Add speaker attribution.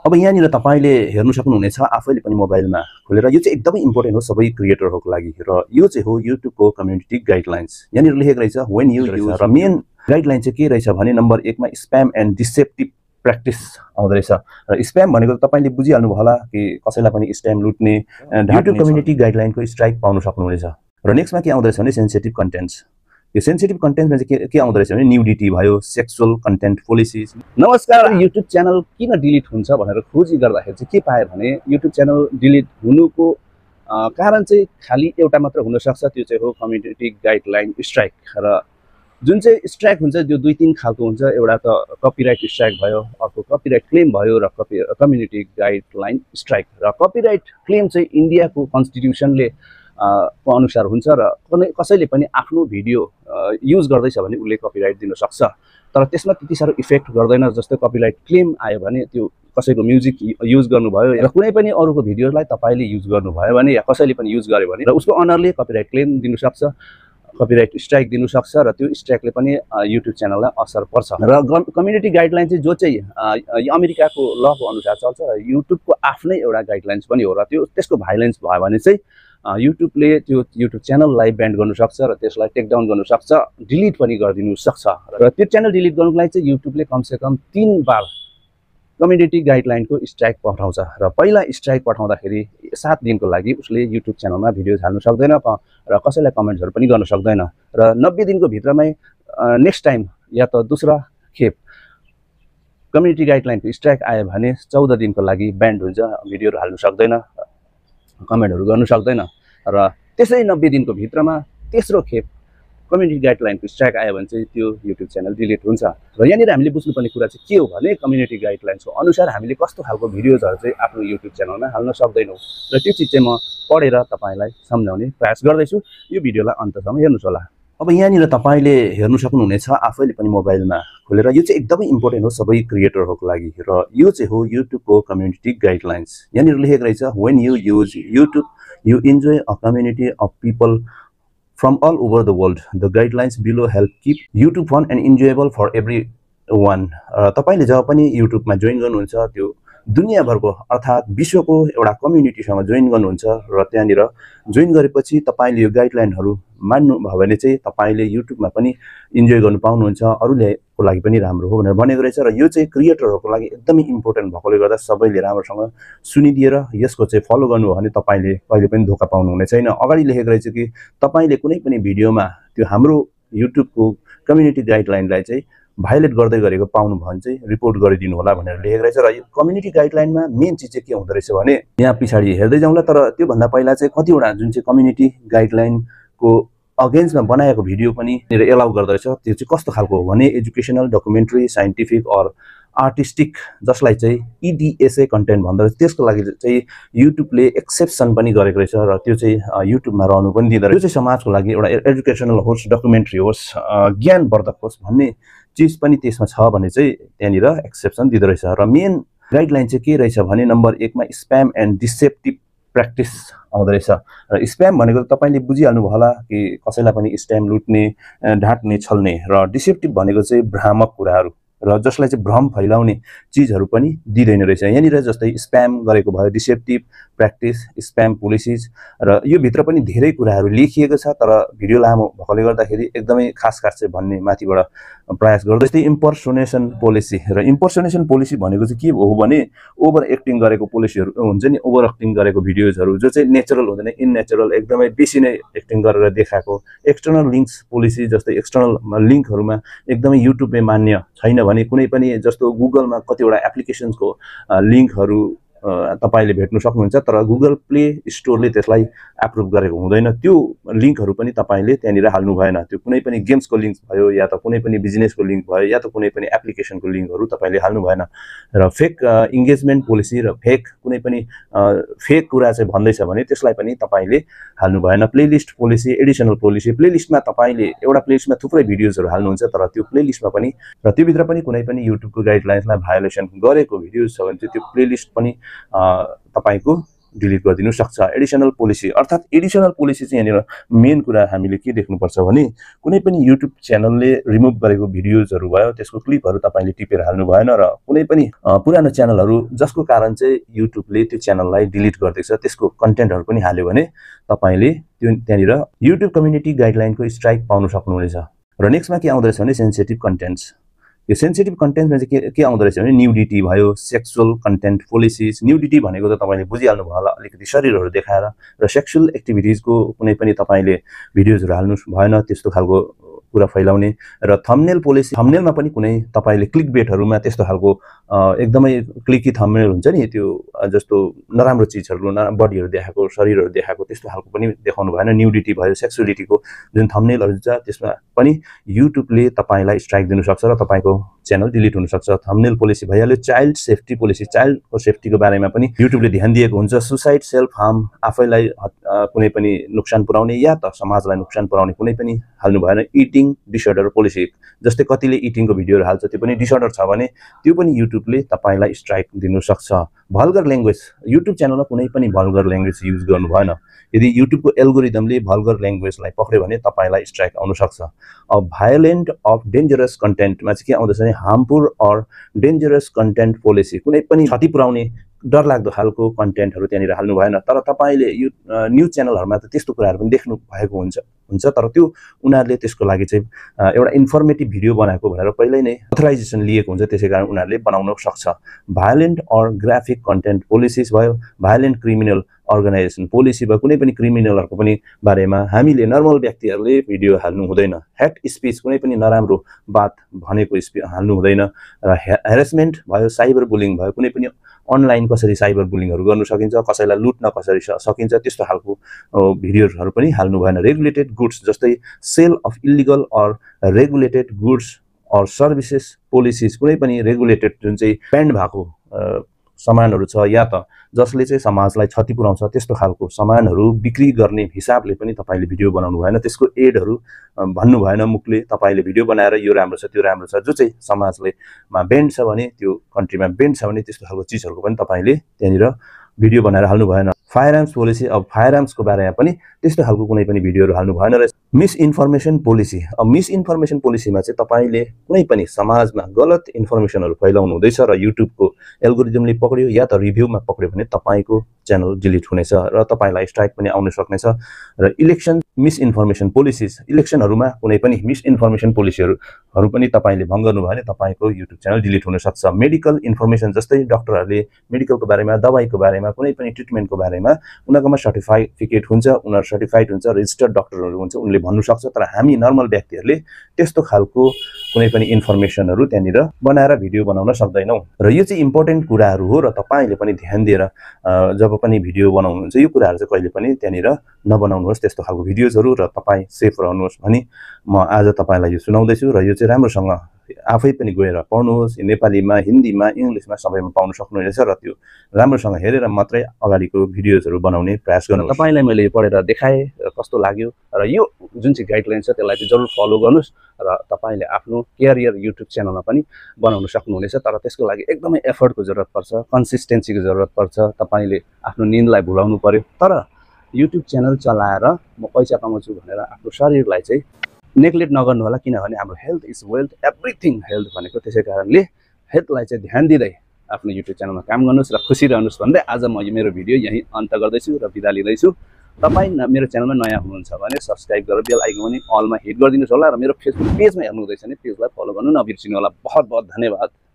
Speaker 1: अब यहाँनिर तपाईले हेर्न सक्नुहुनेछ आफैले पनि मोबाइलमा खोलेर यो चाहिँ एकदमै इम्पोर्टेन्ट हो सबै क्रिएटरहरूको लागि र यो चाहिँ हो YouTube को कम्युनिटी गाइडलाइन्स। यहाँनिर लेखेको रहेछ व्हेन यु युज र मेन गाइडलाइन चाहिँ के रहेछ भने नम्बर 1 मा स्प्याम एन्ड डिसेप्टिभ प्र्याक्टिस आउँदै रहेछ र स्प्याम भनेको तपाईले बुझिहाल्नु भयो होला कि कसैलाई पनि स्प्याम लुट्ने YouTube कम्युनिटी गाइडलाइनको स्ट्राइक पाउन सक्नुहुनेछ। र नेक्स्टमा के आउँदैछ भने सेन्सिटिभ कन्टेन्ट्स। यो सेन्सिटिभ कन्टेन्टमा चाहिँ के आउँदो रहेछ भने न्युडिटी भयो, सेक्सुअल कन्टेन्ट पोलिसिज। नमस्कार, YouTube च्यानल किन डिलिट हुन्छ भनेर खोजी गर्दाखेरि चाहिँ के पाए भने YouTube च्यानल डिलिट हुनुको कारण चाहिँ खाली एउटा मात्र हुन सक्छ, त्यो चाहिँ हो कम्युनिटी गाइडलाइन स्ट्राइक। र जुन चाहिँ स्ट्राइक हुन्छ त्यो दुई तीन खालको हुन्छ। एउटा त कपिराइट स्ट्राइक भयो, अर्को कपिराइट क्लेम भयो र कम्युनिटी गाइडलाइन स्ट्राइक। र कपिराइट क्लेम चाहिँ इन्डियाको कन्स्टिट्युसनले को अनुसार हुन्छ र कसैले पनि आफ्नो भिडियो युज गर्दैछ भने उसले कपिराइट दिन सक्छ, तर त्यसमा त्यति साह्रो इफेक्ट गर्दैन। जस्तै कपिराइट क्लेम आयो भने त्यो कसैको म्युजिक युज गर्नुभयो या कुनै पनि अरूको भिडियोलाई तपाईले युज गर्नुभयो भने या कसैले पनि युज गर्यो भने र उसको अनरले कपिराइट क्लेम दिन सक्छ, कपिराइट स्ट्राइक दिनु सक्छ र त्यो स्ट्राइकले पनि YouTube च्यानललाई असर पर्छ। र कम्युनिटी गाइडलाइन चाहिँ जो चाहिँ अमेरिकाको लको अनुसार चल्छ र YouTubeको आफ्नै एउटा गाइडलाइन्स पनि हो र त्यसको भाइलेन्स भयो भने चाहिँ YouTubeले त्यो YouTube च्यानललाई ब्यान गर्नु सक्छ र त्यसलाई टेक डाउन गर्नु सक्छ, डिलिट पनि गरिदिनु सक्छ। र त्यो च्यानल डिलिट गर्नुको लागि चाहिँ YouTubeले कमसेकम 3 बार कम्युनिटी गाइडलाइनको स्ट्राइक पठाउँछ र पहिला स्ट्राइक पठाउँदाखेरि 7 दिनको लागि उसले YouTube च्यानलमा भिडियो हाल्नु सक्दैन र कसैलाई कमेन्ट्सहरू पनि गर्न सक्दैन र 90 दिनको भित्रमै नेक्स्ट टाइम या त दोस्रो खेप कम्युनिटी गाइडलाइनको स्ट्राइक आयो भने 14 दिनको लागि ब्यान्ड हुन्छ, भिडियोहरू हाल्नु सक्दैन, कमेन्टहरू गर्नु सक्दैन। र त्यसै 90 दिनको भित्रमा तेस्रो खेप कम्युनिटी गाइडलाइनको स्ट्राइक आयो भने चाहिँ त्यो YouTube च्यानल डिलिट हुन्छ। र यहाँनिर हामीले बुझ्नुपर्ने कुरा चाहिँ के हो भने कम्युनिटी गाइडलाइन्सको अनुसार हामीले कस्तो खालको भिडियोजहरू चाहिँ आफ्नो YouTube च्यानलमा हाल्न सक्दैनौँ र त्यो चिज चाहिँ म पढेर तपाईलाई सम्झाउने प्रयास गर्दैछु। यो भिडियोलाई अन्तसम्म हेर्नुस् होला। अब यहाँनिर तपाईले हेर्न सक्नुहुनेछ आफैले पनि मोबाइलमा खोलेर यो चाहिँ एकदमै इम्पोर्टेन्ट हो सबै क्रिएटरहरूको लागि र यो चाहिँ हो YouTube को कम्युनिटी गाइडलाइन्स। यहाँनिर लेखेको रहेछ when you use YouTube you enjoy a community of people from all over the world. The guidelines below help keep YouTube fun and enjoyable for everyone. तपाईले जब पनि YouTube मा जोइन गर्नुहुन्छ त्यो दुनियाभरको अर्थात् विश्वको एउटा कम्युनिटीसँग जोइन गर्नुहुन्छ र त्यहाँनिर जोइन गरेपछि तपाईले यो गाइडलाइनहरू मान्नु भयो भने चाहिँ तपाईले YouTube मा पनि इन्जोय गर्न पाउनुहुन्छ, अरूलेको लागि पनि राम्रो हो भनेर भनेको रहेछ। र यो चाहिँ क्रिएटरहरूको लागि एकदमै इम्पोर्टेन्ट भएकोले गर्दा सबैले राम्रोसँग सुनिदिएर यसको चाहिँ फलो गर्नुभयो भने तपाईले कहिले पनि धोका पाउनु हुने छैन। अगाडि लेखेको रहेछ कि तपाईले कुनै पनि भिडियोमा त्यो हाम्रो YouTube को कम्युनिटी गाइडलाइनलाई चाहिँ भाइलेट गर्दै गरेको पाउनु भयो भने चाहिँ रिपोर्ट गरिदिनु होला भनेर लेखेको रहेछ। र यो कम्युनिटी गाइडलाइनमा मेन चिज चाहिँ के हुँदो रहेछ भने यहाँ पछाडि हेर्दै जाउँला, तर त्योभन्दा पहिला चाहिँ कतिवटा जुन चाहिँ कम्युनिटी गाइडलाइनको अगेन्स्टमा बनाएको भिडियो पनि एलाउ गर्दो रहेछ। त्यो चाहिँ कस्तो खालको हो भने educational, documentary, scientific or artistic, जसलाई चाहिँ EDSA कन्टेन्ट भन्दो रहेछ। त्यसको लागि चाहिँ YouTubeले एक्सेप्सन पनि गरेको रहेछ र त्यो चाहिँ YouTubeमा रहनु पनि दिँदो रहेछ। त्यो चाहिँ समाजको लागि एउटा एजुकेसनल होस्, डकुमेन्ट्री होस्, ज्ञानवर्धक होस् भन्ने चिज पनि त्यसमा छ भने चाहिँ त्यहाँनिर एक्सेप्सन दिँदो रहेछ। र मेन गाइडलाइन चाहिँ के रहेछ भने नम्बर 1 मा स्प्याम एन्ड डिसेप्टिभ प्र्याक्टिस आउँदो रहेछ। र स्प्याम भनेको तपाईले बुझिहाल्नु भयो होला कि कसैलाई पनि स्प्याम लुट्ने, ढाँट्ने, छल्ने, र डिसेप्टिभ भनेको चाहिँ भ्रामक कुराहरू र जसलाई चाहिँ भ्रम फैलाउने चिजहरू पनि दिँदैन रहेछ। यहाँनिर जस्तै स्प्याम गरेको भयो, डिसेप्टिभ प्र्याक्टिस, स्प्याम पोलिसिज, र यो भित्र पनि धेरै कुराहरू लेखिएको छ, तर भिडियो लामो भएकोले गर्दाखेरि एकदमै खास चाहिँ भन्ने माथिबाट प्रयास गर्दै। जस्तै इम्पर्सोनेसन पोलिसी, र इम्पर्सोनेसन पोलिसी भनेको चाहिँ के हो भने ओभर एक्टिङ गरेको पोलिसीहरू हुन्छ नि, ओभर एक्टिङ गरेको भिडियोजहरू जो चाहिँ नेचुरल हुँदैन, इननेचुरल एकदमै बेसी नै एक्टिङ गरेर देखाएको। एक्सटर्नल लिङ्क्स पोलिसी, जस्तै एक्सटर्नल लिङ्कहरूमा एकदमै युट्युबले मान्य छैन भने कुनै पनि जस्तो गुगलमा कतिवटा एप्लिकेसन्सको लिङ्कहरू तपाईले भेट्न सक्नुहुन्छ, तर गुगल प्ले स्टोरले त्यसलाई एप्रुभ गरेको हुँदैन। त्यो लिङ्कहरू पनि तपाईले त्यहाँनिर हाल्नु भएन। त्यो कुनै पनि गेम्सको लिङ्क भयो या त कुनै पनि बिजनेसको लिङ्क भयो या त कुनै पनि एप्लिकेसनको लिङ्कहरू तपाईले हाल्नु भएन। र फेक इन्गेजमेन्ट पोलिसी र फेक कुनै पनि फेक कुरा चाहिँ भन्दैछ भने त्यसलाई पनि तपाईले हाल्नु भएन। प्लेलिस्ट पोलिसी, एडिसनल पोलिसी, प्लेलिस्टमा तपाईले एउटा प्लेलिस्टमा थुप्रै भिडियोजहरू हाल्नुहुन्छ, तर त्यो प्लेलिस्टमा पनि र त्योभित्र पनि कुनै पनि YouTubeको गाइडलाइन्सलाई भायोलेसन गरेको भिडियोज छ भने चाहिँ त्यो प्लेलिस्ट पनि तपाईको डिलिट गरिदिनु सक्छ। एडिसनल पोलिसी अर्थात् एडिसनल पोलिसी चाहिँ यहाँनिर मेन कुरा हामीले के देख्नुपर्छ भने कुनै पनि युट्युब च्यानलले रिमुभ गरेको भिडियोजहरू भयो त्यसको क्लिपहरू तपाईले टिपेर हाल्नु भएन र कुनै पनि पुरानो च्यानलहरू जसको कारण चाहिँ युट्युबले त्यो च्यानललाई डिलिट गर्दैछ त्यसको कन्टेन्टहरू पनि हाल्यो भने तपाईले त्यो त्यहाँनिर युट्युब कम्युनिटी गाइडलाइनको स्ट्राइक पाउन सक्नुहुनेछ। र नेक्स्टमा के आउँदछ भने सेन्सिटिभ कन्टेन्ट्स। यो सेन्सिटिभ कन्टेन्टमा चाहिँ के आउँदो रहेछ भने न्युडिटी भयो, सेक्सुअल कन्टेन्ट पोलिसिज। न्युडिटी भनेको त तपाईले बुझिहाल्नु भयो होला, अलिकति शरीरहरू देखाएर र सेक्सुअल एक्टिभिटिजको कुनै पनि तपाईले भिडियोजहरू हाल्नु भएन त्यस्तो खालको कुरा फैलाउने। र थम्बनेल पोलिसी, थम्बनेलमा पनि कुनै तपाईले क्लिक बेटहरुमा त्यस्तो खालको एकदमै क्लिकी थम्बनेल हुन्छ नि, त्यो जस्तो नराम्रो चीजहरु बडीहरु देखाएको शरीरहरु देखाएको त्यस्तो खालको पनि देखाउनु भएन। न्युडिटी भयो, सेक्सुअलिटीको जुन थम्बनेलहरु छ त्यसमा पनि युट्युबले तपाईलाई स्ट्राइक दिन सक्छ र तपाईको च्यानल डिलिट हुन सक्छ। थम्बनेल पोलिसी भइहाल्यो। चाइल्ड सेफ्टी पोलिसी, चाइल्डको सेफ्टीको बारेमा पनि युट्युबले ध्यान दिएको हुन्छ। सुसाइड, सेल्फ हार्म, आफैलाई कुनै पनि नुक्सान पुर्याउने या त समाजलाई नुक्सान पुर्याउने कुनै पनि हाल्नु भएन। इटिङ डिसअर्डर पोलिसी, जस्तै कतिले इटिङको भिडियोहरु हाल्छ त्यो पनि डिसअर्डर छ भने त्यो पनि युट्युबले तपाईलाई स्ट्राइक दिन सक्छ। भल्गर ल्याङ्ग्वेज, युट्युब च्यानलमा कुनै पनि भल्गर ल्याङ्ग्वेज युज गर्नु भएन। यदि युट्युबको एल्गोरिदमले भल्गर ल्याङ्ग्वेजलाई पक्र्यो भने तपाईलाई स्ट्राइक आउन सक्छ। अब भायोलेन्ट अफ डेन्जरस कन्टेन्टमा चाहिँ के आउँदछ भने harmful or dangerous content policy, कुनै पनि क्षति पुर्याउने डरलाग्दो खालको कन्टेन्टहरु त्यहाँनिर हाल्नु भएन। तर तपाईले यो न्यूज च्यानलहरुमा त त्यस्तो कुराहरु पनि देख्नु भएको हुन्छ तर त्यो उनीहरुले त्यसको लागि चाहिँ एउटा इन्फर्मेटिभ भिडियो बनाएको भनेर पहिल्यै नै अथराइजेसन लिएको हुन्छ, त्यसैकारण उनीहरुले बनाउन सक्छ। Violent or graphic content policies भयो, भायोलेन्ट क्रिमिनल अर्गनाइजेसन पोलिसी भयो, कुनै पनि क्रिमिनलहरुको पनि बारेमा हामीले नर्मल व्यक्तिहरुले भिडियो हाल्नु हुँदैन। हेट स्पीच, कुनै पनि नराम्रो बात भनेको हाल्नु हुँदैन। र हेरेसमेन्ट भयो, साइबर बुलिङ भयो, कुनै पनि अनलाइन कसरी साइबर बुलिङहरु गर्न सकिन्छ, कसैलाई लुट्न कसरी सकिन्छ त्यस्तो खालको भिडियोहरु पनि हाल्नु भएन। रेगुलेटेड गुड्स, जस्तै sale of illegal or regulated goods or services policies, कुनै पनि रेगुलेटेड जुन चाहिँ ब्यान्ड भएको सामानहरु छ या त जसले चाहिँ समाजलाई क्षति पुर्याउँछ त्यस्तो खालको सामानहरु बिक्री गर्ने हिसाबले पनि तपाईले भिडियो बनाउनु भएन। त्यसको एडहरु भन्नु भएन मुखले, तपाईले भिडियो बनाएर यो राम्रो छ त्यो राम्रो छ, जो चाहिँ समाजले मा बेन्ड छ भने त्यो कन्ट्रीमा बेन्ड छ भने त्यस्तो खालको चीजहरुको पनि तपाईले त्यहाँनिर भिडियो बनाएर हाल्नु भएन। फायरआर्म्स पोलिसी, अब फायरआर्म्सको बारेमा पनि त्यस्तो खालको कुनै पनि भिडियोहरु हाल्नु भएन। र मिसइन्फर्मेसन पोलिसी, अब मिसइन्फर्मेसन पोलिसीमा चाहिँ तपाईले कुनै पनि समाजमा गलत इन्फर्मेसनहरु फैलाउनु हुँदैछ र युट्युबको एल्गोरिदमले पक्र्यो या त रिभ्यूमा पक्र्यो भने तपाईको च्यानल डिलिट हुनेछ र तपाईलाई स्ट्राइक पनि आउन सक्नेछ। र इलेक्सन मिसइन्फर्मेसन पोलिसिज, इलेक्सनहरुमा कुनै पनि मिसइन्फर्मेसन पोलिसीहरु पनि तपाईले भङ्ग गर्नु भयो भने तपाईको युट्युब च्यानल डिलिट हुन सक्छ। मेडिकल इन्फर्मेसन, जस्तै डाक्टरहरुले मेडिकलको बारेमा, दवाईको बारेमा, कुनै पनि ट्रिटमेन्टको बारेमा उनीहरुकोमा सर्टिफिकेट हुन्छ, उनीहरु सर्टिफाइड हुन्छ, रेजिस्टर्ड डाक्टरहरु हुन्छ, उनले भन्नु सक्छ। तर हामी नर्मल व्यक्तिहरुले त्यस्तो खालको कुनै पनि इन्फर्मेसनहरु त्यहाँनिर बनाएर भिडियो बनाउन सक्दैनौ। र यो चाहिँ इम्पोर्टेन्ट कुराहरु हो र तपाईले पनि ध्यान दिएर जब पनि भिडियो बनाउनुहुन्छ यो कुराहरु चाहिँ कहिले पनि त्यहाँनिर नबनाउनुहोस् त्यस्तो खालको भिडियोजहरु, र तपाई सेफ रहनुहोस् भनी म आज तपाईलाई यो सुनाउँदै छु। र यो चाहिँ राम्रोसँग आफै पनि गएर पढ्नुहोस्, नेपालीमा, हिन्दीमा, इंग्लिशमा सबैमा पाउन सक्नुहुनेछ र त्यो राम्रोसँग हेरेर मात्रै अगाडिको भिडियोजहरु बनाउने प्रयास गर्नुहोस्। तपाईलाई मैले यो पढेर देखाए र कस्तो लाग्यो र यो जुन चाहिँ गाइडलाइन छ त्यसलाई चाहिँ जरुर फलो गर्नुहोस् र तपाईले आफ्नो क्यारियर युट्युब च्यानलमा पनि बनाउन सक्नुहुनेछ। तर त्यसको लागि एकदमै एफर्टको जरुरत पर्छ, कन्सिस्टेन्सीको जरुरत पर्छ, तपाईले आफ्नो निन्दलाई भुलाउनु पर्यो। तर युट्युब च्यानल चलाएर म पैसा कमाउँछु भनेर आफ्नो शरीरलाई चाहिँ नेग्लेक्ट नगर्नु होला, किनभने हाम्रो health is wealth, everything health भनेको। त्यसै कारणले हेल्थलाई चाहिँ ध्यान दिँदै आफ्नो युट्युब च्यानलमा काम गर्नुहोस् र खुसी रहनुहोस् भन्दै आज म यो मेरो भिडियो यही अन्त गर्दैछु र बिदा लिँदैछु। तपाई मेरो च्यानलमा नयाँ हुनुहुन्छ भने सब्स्क्राइब गरेर बेल आइकन पनि अलमा हिट गरिदिनुहोस् होला र मेरो फेसबुक पेजमा हेर्नु हुँदैछ भने पेजलाई फलो गर्नु नबिर्सिनु होला। बहुत बहुत धन्यवाद।